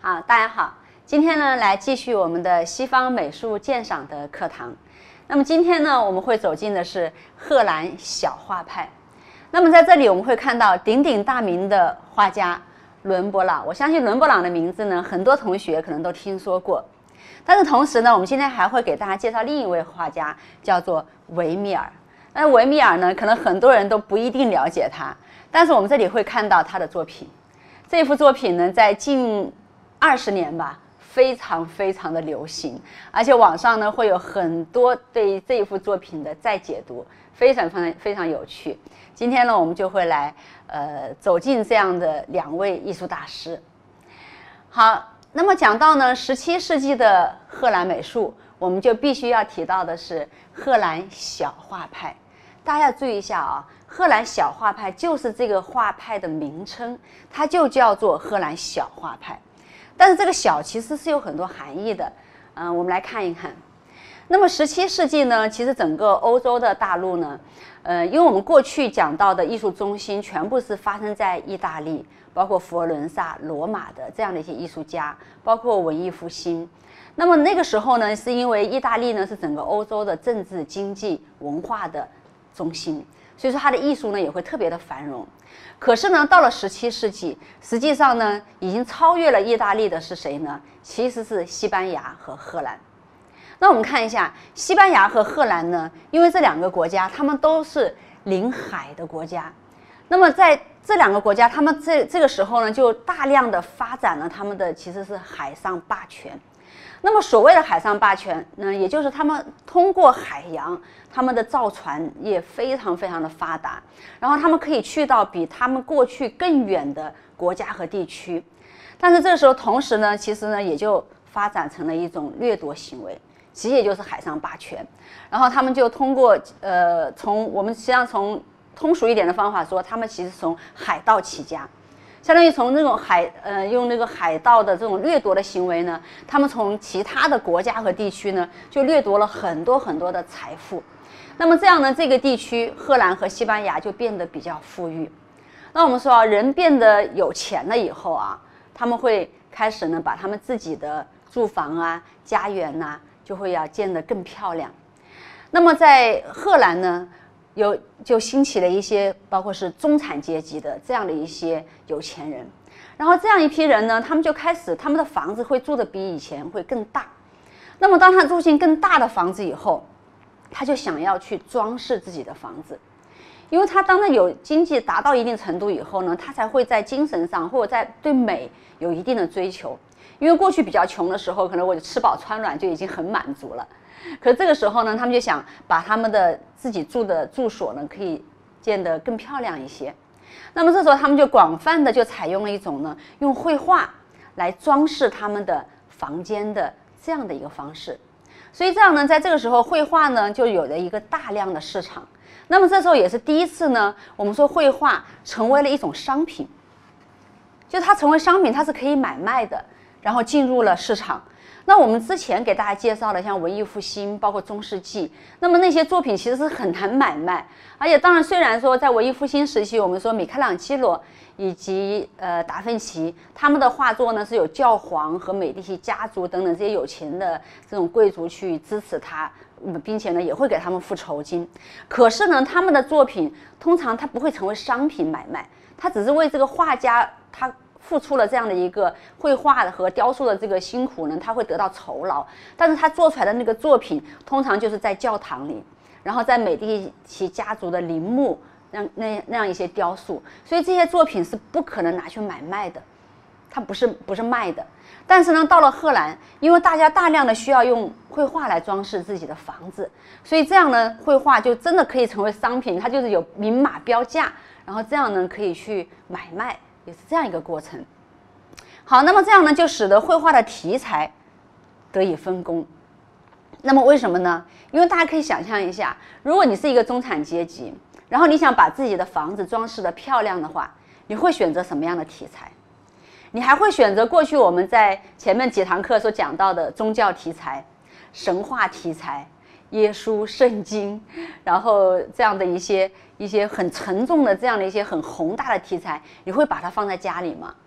好，大家好，今天呢来继续我们的西方美术鉴赏的课堂。那么今天呢，我们会走进的是荷兰小画派。那么在这里我们会看到鼎鼎大名的画家伦勃朗。我相信伦勃朗的名字呢，很多同学可能都听说过。但是同时呢，我们今天还会给大家介绍另一位画家，叫做维米尔。那维米尔呢，可能很多人都不一定了解他，但是我们这里会看到他的作品。这幅作品呢，在近20年吧，非常的流行，而且网上呢会有很多对这一幅作品的再解读，非常有趣。今天呢，我们就会来走进这样的两位艺术大师。好，那么讲到呢17世纪的荷兰美术，我们就必须要提到的是荷兰小画派。大家要注意一下啊，荷兰小画派就是这个画派的名称，它就叫做荷兰小画派。但是这个小其实是有很多含义的，我们来看一看。那么17世纪呢，其实整个欧洲的大陆呢，因为我们过去讲到的艺术中心全部是发生在意大利，包括佛罗伦萨、罗马的这样的一些艺术家，包括文艺复兴。那么那个时候呢，是因为意大利呢是整个欧洲的政治、经济、文化的中心，所以说它的艺术呢也会特别的繁荣。可是呢，到了17世纪，实际上呢，已经超越了意大利的是谁呢？其实是西班牙和荷兰。那我们看一下西班牙和荷兰呢，因为这两个国家，他们都是临海的国家。那么在这两个国家，他们这个时候呢，就大量的发展了他们的其实是海上霸权。那么所谓的海上霸权呢，也就是他们通过海洋，他们的造船业非常的发达，然后他们可以去到比他们过去更远的国家和地区。但是这个时候同时呢，其实呢也就发展成了一种掠夺行为，其实也就是海上霸权。然后他们就通过从我们实际上从通俗一点的方法说，他们其实从海盗起家。相当于从那种用那个海盗的这种掠夺的行为呢，他们从其他的国家和地区呢，就掠夺了很多的财富。那么这样呢，这个地区荷兰和西班牙就变得比较富裕。那我们说啊，人变得有钱了以后啊，他们会开始呢，把他们自己的住房啊、家园呐，就会要建得更漂亮。那么在荷兰呢，就兴起了一些包括是中产阶级的这样的一些有钱人，然后这样一批人呢，他们就开始他们的房子会住得比以前会更大。那么当他住进更大的房子以后，他就想要去装饰自己的房子，因为他当他有经济达到一定程度以后呢，他才会在精神上或者在对美有一定的追求。因为过去比较穷的时候，可能我吃饱穿暖就已经很满足了。可是这个时候呢，他们就想把他们的自己住的住所呢，可以建得更漂亮一些。那么这时候他们就广泛的就采用了一种呢，用绘画来装饰他们的房间的这样的一个方式。所以这样呢，在这个时候绘画呢就有了一个大量的市场。那么这时候也是第一次呢，我们说绘画成为了一种商品，就它成为商品，它是可以买卖的，然后进入了市场。那我们之前给大家介绍的像文艺复兴，包括中世纪，那么那些作品其实是很难买卖。而且当然，虽然说在文艺复兴时期，我们说米开朗基罗以及达芬奇他们的画作呢是有教皇和美第奇家族等等这些有钱的这种贵族去支持他，并且呢也会给他们付酬金。可是呢，他们的作品通常它不会成为商品买卖，它只是为这个画家他付出了这样的一个绘画和雕塑的这个辛苦呢，他会得到酬劳。但是他做出来的那个作品，通常就是在教堂里，然后在美第奇家族的陵墓那样一些雕塑，所以这些作品是不可能拿去买卖的，它不是卖的。但是呢，到了荷兰，因为大家大量的需要用绘画来装饰自己的房子，所以这样呢，绘画就真的可以成为商品，它就是有明码标价，然后这样呢可以去买卖。也是这样一个过程。好，那么这样呢，就使得绘画的题材得以分工。那么为什么呢？因为大家可以想象一下，如果你是一个中产阶级，然后你想把自己的房子装饰得漂亮的话，你会选择什么样的题材？你还会选择过去我们在前面几堂课所讲到的宗教题材、神话题材、耶稣、圣经，然后这样的一些很沉重的这样的一些很宏大的题材，你会把它放在家里吗？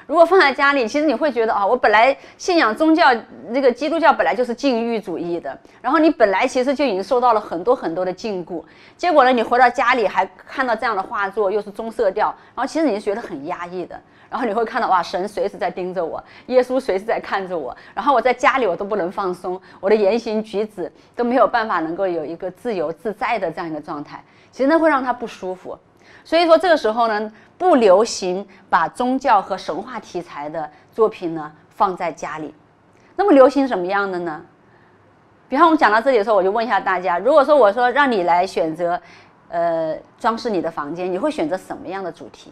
如果放在家里，其实你会觉得啊，我本来信仰宗教，这个基督教本来就是禁欲主义的，然后你本来其实就已经受到了很多很多的禁锢，结果呢，你回到家里还看到这样的画作，又是棕色调，然后其实你是觉得很压抑的。然后你会看到哇，神随时在盯着我，耶稣随时在看着我，然后我在家里我都不能放松，我的言行举止都没有办法能够有一个自由自在的这样一个状态，其实那会让他不舒服。所以说这个时候呢，不流行把宗教和神话题材的作品呢放在家里。那么流行什么样的呢？比方我们讲到这里的时候，我就问一下大家，如果说我说让你来选择装饰你的房间，你会选择什么样的主题？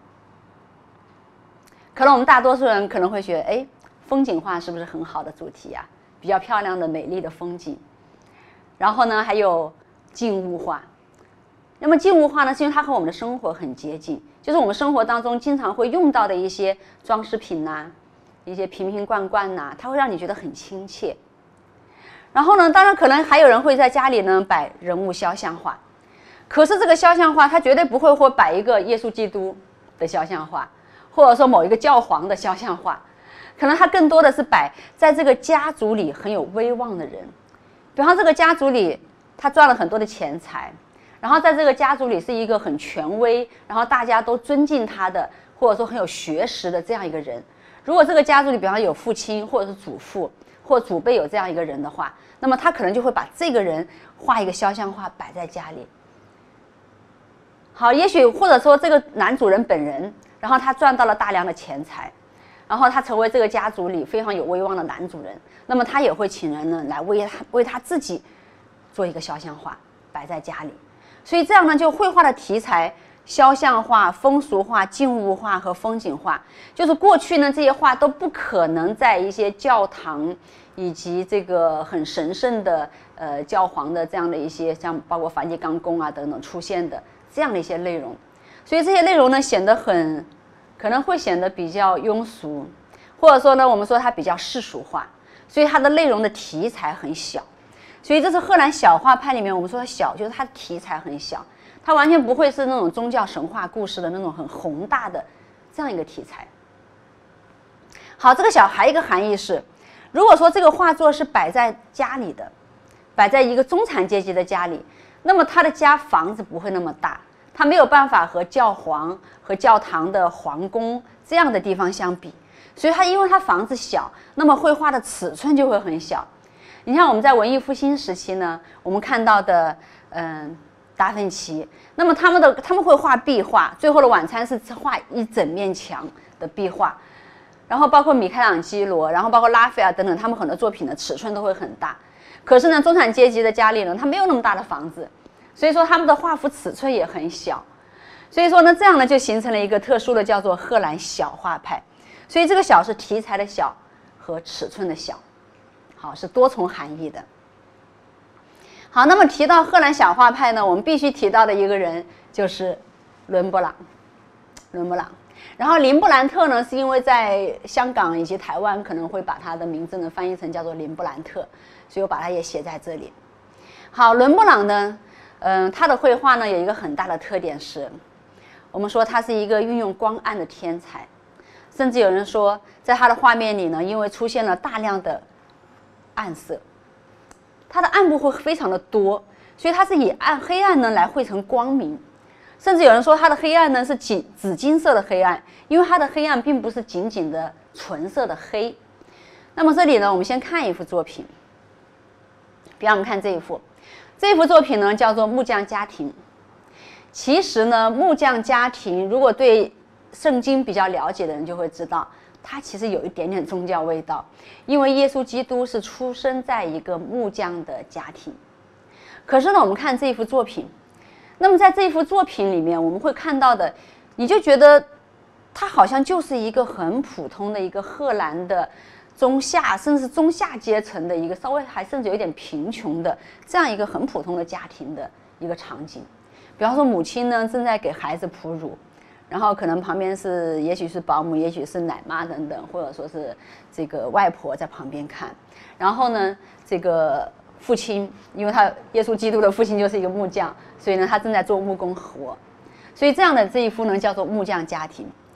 可能我们大多数人可能会觉得，哎，风景画是不是很好的主题啊？比较漂亮的美丽的风景。然后呢，还有静物画。那么静物画呢，是因为它和我们的生活很接近，就是我们生活当中经常会用到的一些装饰品呐，一些瓶瓶罐罐呐，它会让你觉得很亲切。然后呢，当然可能还有人会在家里呢摆人物肖像画，可是这个肖像画它绝对不会摆一个耶稣基督的肖像画，或者说某一个教皇的肖像画，可能它更多的是摆在这个家族里很有威望的人，比方这个家族里他赚了很多的钱财，然后在这个家族里是一个很权威，然后大家都尊敬他的，或者说很有学识的这样一个人。如果这个家族里比方有父亲或者是祖父或祖辈有这样一个人的话，那么他可能就会把这个人画一个肖像画摆在家里。好，也许或者说这个男主人本人，然后他赚到了大量的钱财，然后他成为这个家族里非常有威望的男主人，那么他也会请人呢来为他自己做一个肖像画摆在家里。所以这样呢，就绘画的题材，肖像画、风俗画、静物画和风景画，就是过去呢这些画都不可能在一些教堂以及这个很神圣的教皇的这样的一些像包括梵蒂冈宫啊等等出现的这样的一些内容。所以这些内容呢显得可能会显得比较庸俗，或者说呢我们说它比较世俗化，所以它的内容的题材很小。所以这是荷兰小画派里面我们说的小，就是它的题材很小，它完全不会是那种宗教神话故事的那种很宏大的这样一个题材。好，这个小还有一个含义是，如果说这个画作是摆在家里的，摆在一个中产阶级的家里，那么他的家房子不会那么大，他没有办法和教皇和教堂的皇宫这样的地方相比，所以他因为他房子小，那么绘画的尺寸就会很小。你像我们在文艺复兴时期呢，我们看到的达芬奇，那么他们会画壁画，最后的晚餐是画一整面墙的壁画，然后包括米开朗基罗，然后包括拉斐尔等等，他们很多作品的尺寸都会很大。可是呢，中产阶级的家里呢，他没有那么大的房子，所以说他们的画幅尺寸也很小。所以说呢，这样呢就形成了一个特殊的叫做荷兰小画派。所以这个小是题材的小和尺寸的小，好，是多重含义的。好，那么提到荷兰小画派呢，我们必须提到的一个人就是伦勃朗。然后林布兰特呢，是因为在香港以及台湾可能会把他的名字呢翻译成叫做林布兰特，所以我把它也写在这里。好，伦勃朗呢，他的绘画呢有一个很大的特点是，我们说他是一个运用光暗的天才，甚至有人说，在他的画面里呢，因为出现了大量的暗色，它的暗部会非常的多，所以它是以黑暗呢来绘成光明。甚至有人说它的黑暗呢是紫金色的黑暗，因为它的黑暗并不是仅仅的纯色的黑。那么这里呢，我们先看一幅作品，比方我们看这一幅作品呢叫做《木匠家庭》。其实呢，木匠家庭如果对圣经比较了解的人就会知道，它其实有一点点宗教味道，因为耶稣基督是出生在一个木匠的家庭。可是呢，我们看这一幅作品，那么在这一幅作品里面，我们会看到的，你就觉得它好像就是一个很普通的一个荷兰的中下甚至中下阶层的一个稍微还甚至有点贫穷的这样一个很普通的家庭的一个场景。比方说母亲呢正在给孩子哺乳，然后可能旁边是也许是保姆，也许是奶妈等等，或者说是这个外婆在旁边看。然后呢，这个父亲，因为他耶稣基督的父亲就是一个木匠，所以呢他正在做木工活。所以这样的这一幅呢叫做木匠家庭。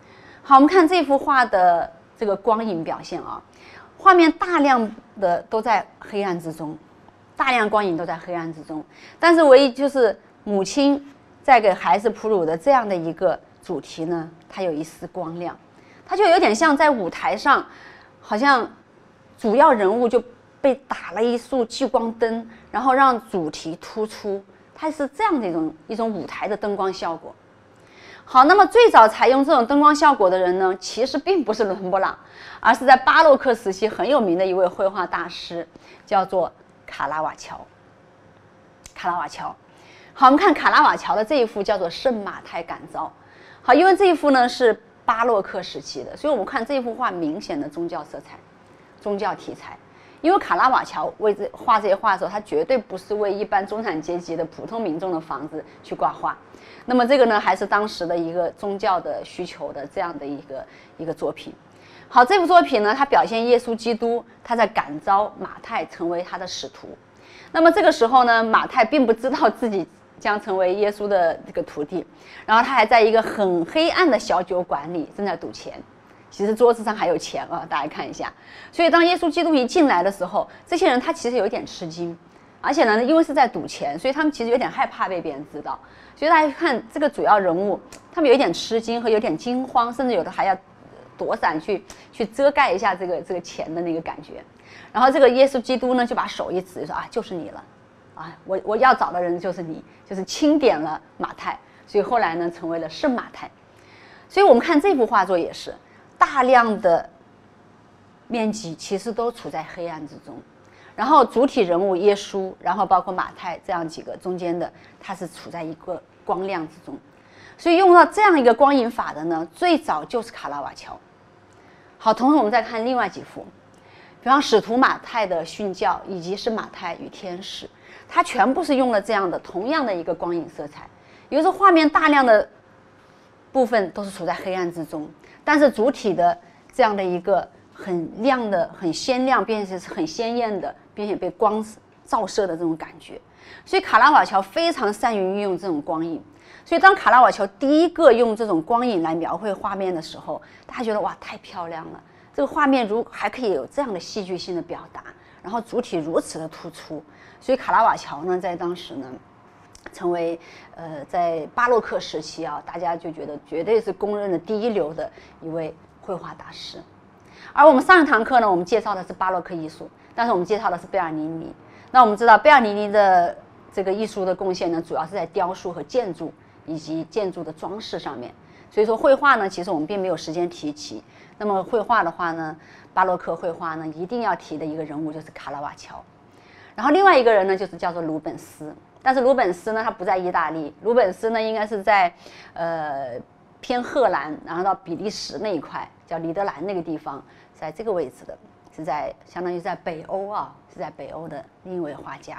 好，我们看这幅画的这个光影表现啊，画面大量的都在黑暗之中，大量光影都在黑暗之中，但是唯一就是母亲在给孩子哺乳的这样的一个主题呢，它有一丝光亮，它就有点像在舞台上，好像主要人物就被打了一束聚光灯，然后让主题突出，它是这样的一种舞台的灯光效果。好，那么最早采用这种灯光效果的人呢，其实并不是伦勃朗，而是在巴洛克时期很有名的一位绘画大师，叫做卡拉瓦乔。卡拉瓦乔，好，我们看卡拉瓦乔的这一幅叫做《圣马太感召》。好，因为这一幅呢是巴洛克时期的，所以我们看这幅画明显的宗教色彩、宗教题材。因为卡拉瓦乔画这些画的时候，他绝对不是为一般中产阶级的普通民众的房子去挂画。那么这个呢，还是当时的一个宗教的需求的这样的一个作品。好，这部作品呢，它表现耶稣基督他在感召马太成为他的使徒。那么这个时候呢，马太并不知道自己将成为耶稣的这个徒弟，然后他还在一个很黑暗的小酒馆里正在赌钱。其实桌子上还有钱啊，大家看一下。所以当耶稣基督一进来的时候，这些人他其实有点吃惊，而且呢，因为是在赌钱，所以他们其实有点害怕被别人知道。所以大家看这个主要人物，他们有一点吃惊和有点惊慌，甚至有的还要躲闪去遮盖一下这个钱的那个感觉。然后这个耶稣基督呢，就把手一指，说啊，就是你了，啊，我要找的人就是你，就是钦点了马太，所以后来呢，成为了圣马太。所以我们看这幅画作也是。大量的面积其实都处在黑暗之中，然后主体人物耶稣，然后包括马太这样几个中间的，它是处在一个光亮之中。所以用到这样一个光影法的呢，最早就是卡拉瓦乔。好，同时我们再看另外几幅，比方使徒马太的训教以及是马太与天使，它全部是用了这样的同样的一个光影色彩，也就是画面大量的部分都是处在黑暗之中，但是主体的这样的一个很亮的、很鲜亮，并且是很鲜艳的，并且被光照射的这种感觉。所以卡拉瓦乔非常善于运用这种光影。所以当卡拉瓦乔第一个用这种光影来描绘画面的时候，大家觉得哇，太漂亮了！这个画面还可以有这样的戏剧性的表达，然后主体如此的突出。所以卡拉瓦乔呢，在当时呢，成为在巴洛克时期啊，大家就觉得绝对是公认的第一流的一位绘画大师。而我们上一堂课呢，我们介绍的是巴洛克艺术，但是我们介绍的是贝尔尼尼。那我们知道贝尔尼尼的这个艺术的贡献呢，主要是在雕塑和建筑以及建筑的装饰上面。所以说绘画呢，其实我们并没有时间提起。那么绘画的话呢，巴洛克绘画呢，一定要提的一个人物就是卡拉瓦乔。然后另外一个人呢，就是叫做鲁本斯。但是鲁本斯呢，他不在意大利，鲁本斯呢应该是在偏荷兰，然后到比利时那一块，叫里德兰那个地方，在这个位置的，是在相当于在北欧啊，是在北欧的另一位画家。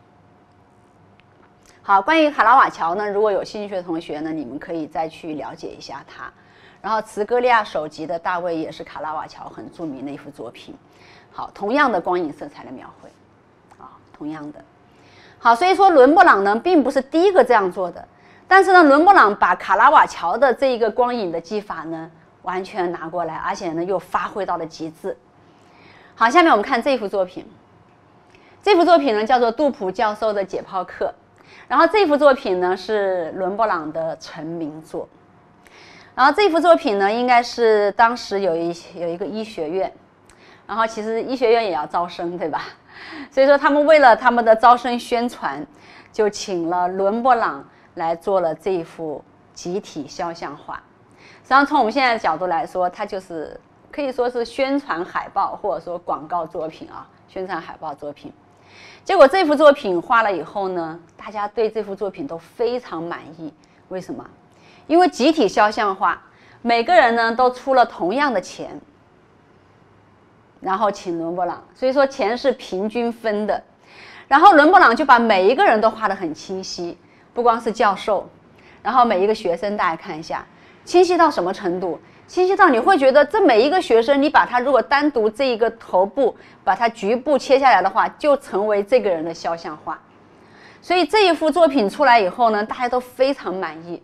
好，关于卡拉瓦乔呢，如果有兴趣的同学呢，你们可以再去了解一下他。然后茨戈利亚首集的大卫也是卡拉瓦乔很著名的一幅作品。好，同样的光影色彩的描绘，啊，同样的。好，所以说伦勃朗呢并不是第一个这样做的，但是呢，伦勃朗把卡拉瓦乔的这一个光影的技法呢完全拿过来，而且呢又发挥到了极致。好，下面我们看这幅作品，这幅作品呢叫做杜普教授的解剖课，然后这幅作品呢是伦勃朗的成名作。然后这幅作品呢，应该是当时有一个医学院，然后其实医学院也要招生，对吧？所以说他们为了他们的招生宣传，就请了伦勃朗来做了这一幅集体肖像画。实际上从我们现在的角度来说，它就是可以说是宣传海报或者说广告作品啊，宣传海报作品。结果这幅作品画了以后呢，大家对这幅作品都非常满意。为什么？因为集体肖像画，每个人呢都出了同样的钱，然后请伦勃朗，所以说钱是平均分的。然后伦勃朗就把每一个人都画得很清晰，不光是教授，然后每一个学生，大家看一下，清晰到什么程度？清晰到你会觉得这每一个学生，你把他如果单独这一个头部，把它局部切下来的话，就成为这个人的肖像画。所以这一幅作品出来以后呢，大家都非常满意。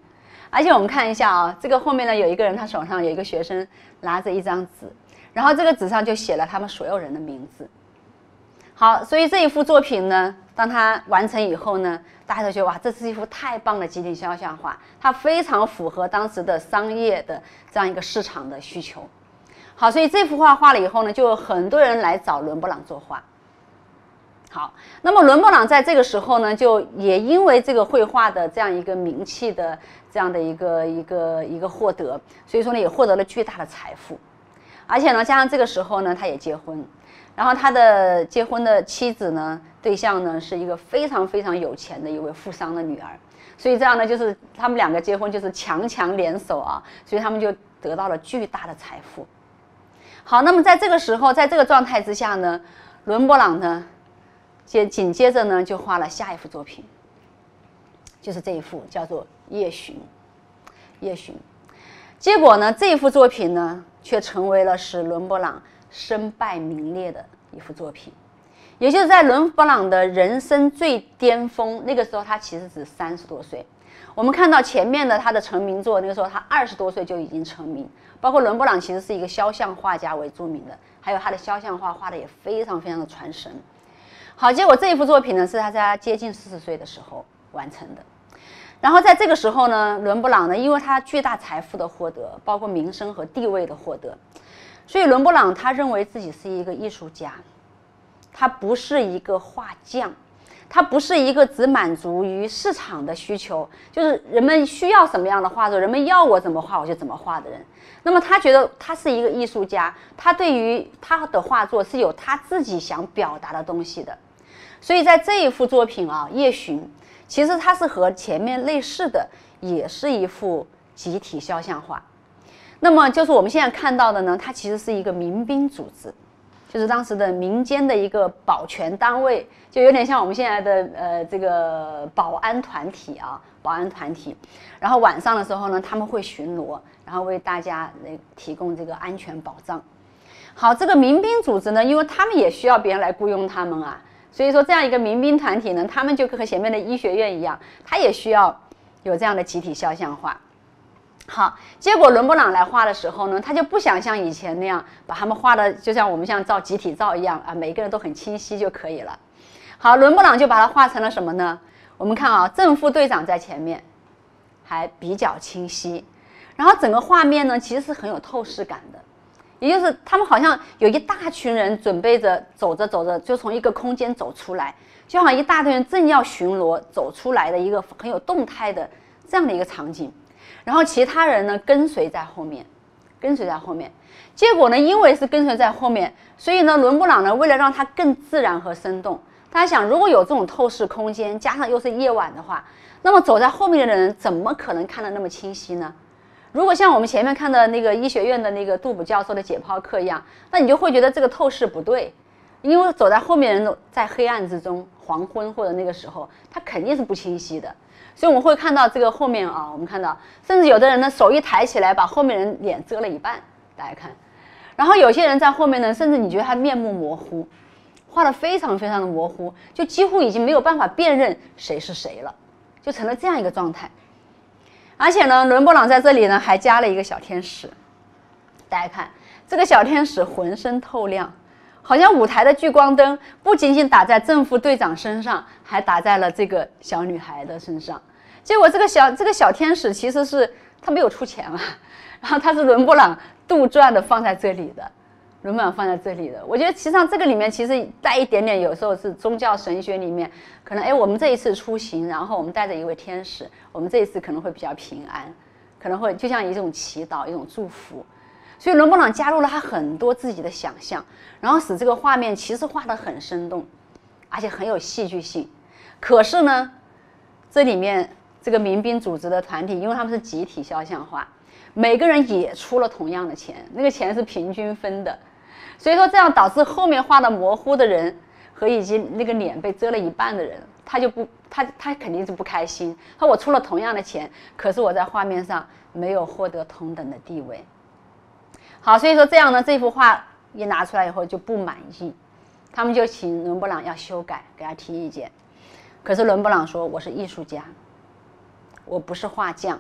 而且我们看一下啊，这个后面呢有一个人，他手上有一个学生拿着一张纸，然后这个纸上就写了他们所有人的名字。好，所以这一幅作品呢，当它完成以后呢，大家都觉得哇，这是一幅太棒的集体肖像画，它非常符合当时的商业的这样一个市场的需求。好，所以这幅画画了以后呢，就有很多人来找伦勃朗作画。好，那么伦勃朗在这个时候呢，就也因为这个绘画的这样一个名气的这样的一个获得，所以说呢也获得了巨大的财富，而且呢加上这个时候呢他也结婚，然后他的结婚的妻子呢对象呢是一个非常非常有钱的一位富商的女儿，所以这样呢就是他们两个结婚就是强强联手啊，所以他们就得到了巨大的财富。好，那么在这个时候，在这个状态之下呢，伦勃朗呢紧接着呢就画了下一幅作品，就是这一幅叫做《夜巡》。夜巡，结果呢这一幅作品呢却成为了使伦勃朗身败名裂的一幅作品，也就是在伦勃朗的人生最巅峰，那个时候他其实只30多岁。我们看到前面的他的成名作，那个时候他20多岁就已经成名，包括伦勃朗其实是一个肖像画家为著名的，还有他的肖像画画的也非常非常的传神。好，结果这一幅作品呢是他在他接近40岁的时候完成的。然后在这个时候呢，伦勃朗呢，因为他巨大财富的获得，包括名声和地位的获得，所以伦勃朗他认为自己是一个艺术家，他不是一个画匠，他不是一个只满足于市场的需求，就是人们需要什么样的画作，人们要我怎么画我就怎么画的人。那么他觉得他是一个艺术家，他对于他的画作是有他自己想表达的东西的。所以在这一幅作品啊，《夜巡》，其实它是和前面类似的，也是一幅集体肖像画。那么就是我们现在看到的呢，它其实是一个民兵组织，就是当时的民间的一个保全单位，就有点像我们现在的这个保安团体啊，保安团体。然后晚上的时候呢，他们会巡逻，然后为大家提供这个安全保障。好，这个民兵组织呢，因为他们也需要别人来雇佣他们啊。所以说这样一个民兵团体呢，他们就和前面的医学院一样，他也需要有这样的集体肖像画。好，结果伦勃朗来画的时候呢，他就不想像以前那样把他们画的就像我们像照集体照一样啊，每个人都很清晰就可以了。好，伦勃朗就把它画成了什么呢？我们看啊，正副队长在前面还比较清晰，然后整个画面呢其实是很有透视感的。也就是他们好像有一大群人准备着走着走着就从一个空间走出来，就好像一大堆人正要巡逻走出来的一个很有动态的这样的一个场景，然后其他人呢跟随在后面，跟随在后面。结果呢，因为是跟随在后面，所以呢，伦勃朗呢为了让它更自然和生动，他想如果有这种透视空间，加上又是夜晚的话，那么走在后面的人怎么可能看得那么清晰呢？如果像我们前面看的那个医学院的那个杜甫教授的解剖课一样，那你就会觉得这个透视不对，因为走在后面的人在黑暗之中，黄昏或者那个时候，他肯定是不清晰的。所以我们会看到这个后面啊，我们看到甚至有的人呢手一抬起来，把后面人脸遮了一半，大家看。然后有些人在后面呢，甚至你觉得他面目模糊，画得非常非常的模糊，就几乎已经没有办法辨认谁是谁了，就成了这样一个状态。而且呢，伦勃朗在这里呢还加了一个小天使，大家看这个小天使浑身透亮，好像舞台的聚光灯不仅仅打在正副队长身上，还打在了这个小女孩的身上。结果这个小天使其实是他没有出钱啊，然后他是伦勃朗杜撰的放在这里的，伦勃朗放在这里的。我觉得其实上这个里面其实带一点点，有时候是宗教神学里面可能我们这一次出行，然后我们带着一位天使，我们这一次可能会比较平安，可能会就像一种祈祷，一种祝福。所以伦勃朗加入了他很多自己的想象，然后使这个画面其实画得很生动，而且很有戏剧性。可是呢，这里面这个民兵组织的团体，因为他们是集体肖像画，每个人也出了同样的钱，那个钱是平均分的。所以说这样导致后面画的模糊的人和以及那个脸被遮了一半的人，他肯定是不开心。他说我出了同样的钱，可是我在画面上没有获得同等的地位。好，所以说这样呢，这幅画一拿出来以后就不满意，他们就请伦勃朗要修改，给他提意见。可是伦勃朗说我是艺术家，我不是画匠，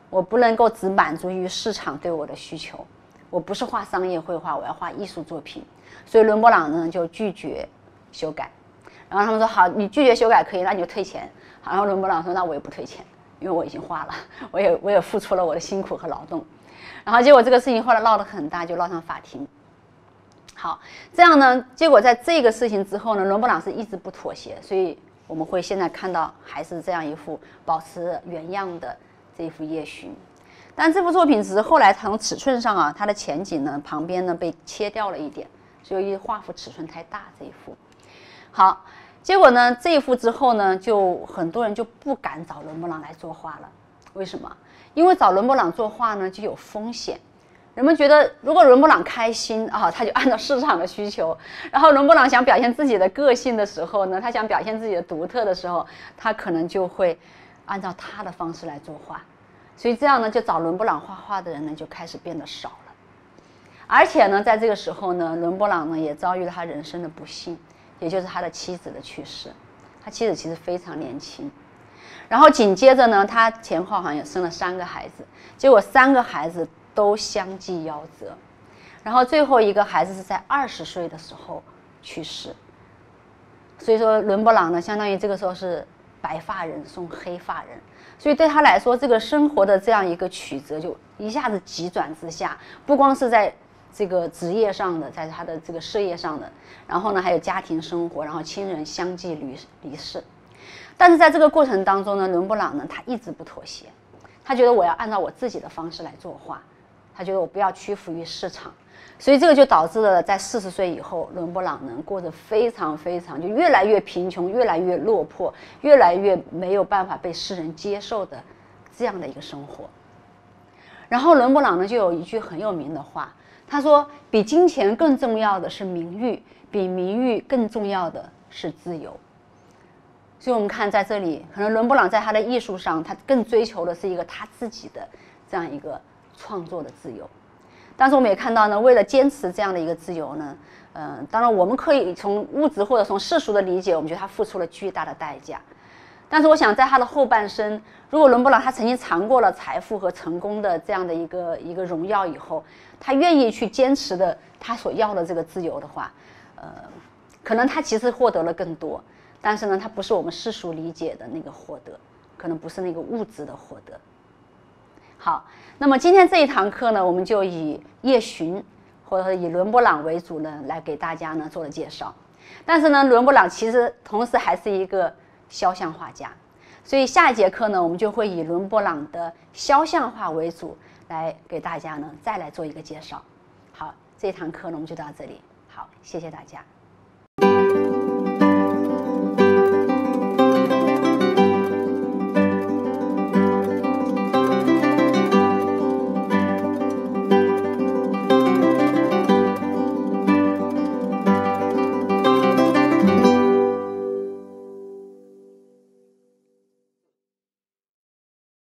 我不能够只满足于市场对我的需求，我不是画商业绘画，我要画艺术作品。所以伦勃朗呢就拒绝修改，然后他们说好，你拒绝修改可以，那你就退钱。好，然后伦勃朗说那我也不退钱，因为我已经画了，我也付出了我的辛苦和劳动。然后结果这个事情后来闹得很大，就闹上法庭。好，这样呢，结果在这个事情之后呢，伦勃朗是一直不妥协，所以我们会现在看到还是这样一幅保持原样的这一幅夜巡。但这幅作品只是后来从尺寸上啊，它的前景呢旁边呢被切掉了一点，所以画幅尺寸太大这一幅。好，结果呢这一幅之后呢，就很多人就不敢找伦勃朗来作画了。为什么？因为找伦勃朗作画呢就有风险。人们觉得，如果伦勃朗开心啊，他就按照市场的需求；然后伦勃朗想表现自己的个性的时候呢，他想表现自己的独特的时候，他可能就会按照他的方式来作画。所以这样呢，就找伦勃朗画画的人呢就开始变得少了。而且呢，在这个时候呢，伦勃朗呢也遭遇了他人生的不幸，也就是他的妻子的去世。他妻子其实非常年轻，然后紧接着呢，他前后好像也生了3个孩子，结果3个孩子都相继夭折，然后最后一个孩子是在20岁的时候去世。所以说伦勃朗呢，相当于这个时候是白发人送黑发人，所以对他来说，这个生活的这样一个曲折就一下子急转直下，不光是在这个职业上的，在他的这个事业上的，然后呢还有家庭生活，然后亲人相继离世。但是在这个过程当中呢，伦勃朗呢他一直不妥协，他觉得我要按照我自己的方式来作画。他觉得我不要屈服于市场，所以这个就导致了在40岁以后，伦勃朗呢过着非常就越来越贫穷、越来越落魄、越来越没有办法被世人接受的这样的一个生活。然后伦勃朗呢就有一句很有名的话，他说：“比金钱更重要的是名誉，比名誉更重要的是自由。”所以我们看在这里，可能伦勃朗在他的艺术上，他更追求的是一个他自己的这样一个创作的自由。但是我们也看到呢，为了坚持这样的一个自由呢，当然我们可以从物质或者从世俗的理解，我们觉得他付出了巨大的代价。但是我想在他的后半生，如果伦勃朗他曾经尝过了财富和成功的这样的一个荣耀以后，他愿意去坚持的他所要的这个自由的话，可能他其实获得了更多，但是呢，他不是我们世俗理解的那个获得，可能不是那个物质的获得。好，那么今天这一堂课呢，我们就以夜巡或者以伦勃朗为主呢，来给大家呢做了介绍。但是呢，伦勃朗其实同时还是一个肖像画家，所以下一节课呢，我们就会以伦勃朗的肖像画为主，来给大家呢再来做一个介绍。好，这一堂课呢我们就到这里。好，谢谢大家。